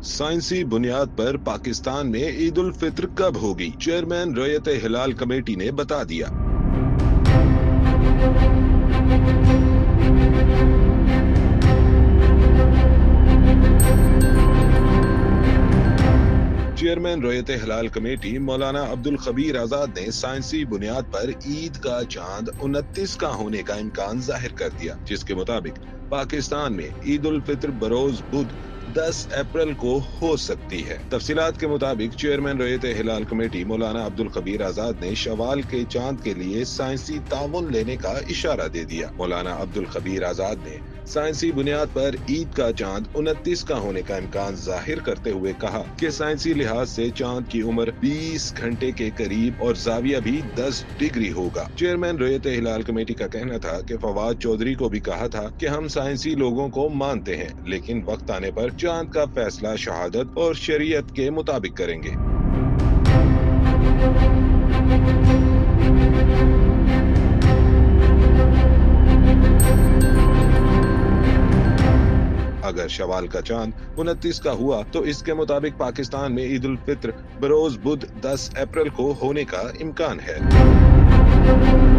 साइंसी बुनियाद पर पाकिस्तान में ईद उल फित्र कब होगी? चेयरमैन रॉयत हिलाल कमेटी ने बता दिया। चेयरमैन रॉयत हिलाल कमेटी मौलाना अब्दुल खबीर आजाद ने साइंसी बुनियाद पर ईद का चांद 29 का होने का इम्कान जाहिर कर दिया, जिसके मुताबिक पाकिस्तान में ईद उल फित्र बरोज बुध 10 अप्रैल को हो सकती है। तफसीलात के मुताबिक चेयरमैन रॉयत हिलाल कमेटी मौलाना अब्दुल खबीर आजाद ने शवाल के चांद के लिए साइंसी ताउन लेने का इशारा दे दिया। मौलाना अब्दुल खबीर आजाद ने साइंसी बुनियाद पर ईद का चांद 29 का होने का इम्कान जाहिर करते हुए कहा कि साइंसी लिहाज से चांद की उम्र 20 घंटे के करीब और जाविया भी 10 डिग्री होगा। चेयरमैन रॉयत हिलाल कमेटी का कहना था कि फवाद चौधरी को भी कहा था कि हम साइंसी लोगों को मानते हैं, लेकिन वक्त आने पर चांद का फैसला शहादत और शरीयत के मुताबिक करेंगे। अगर शवाल का चांद 29 का हुआ तो इसके मुताबिक पाकिस्तान में ईद उल फित्र बरोज बुध 10 अप्रैल को होने का इम्कान है।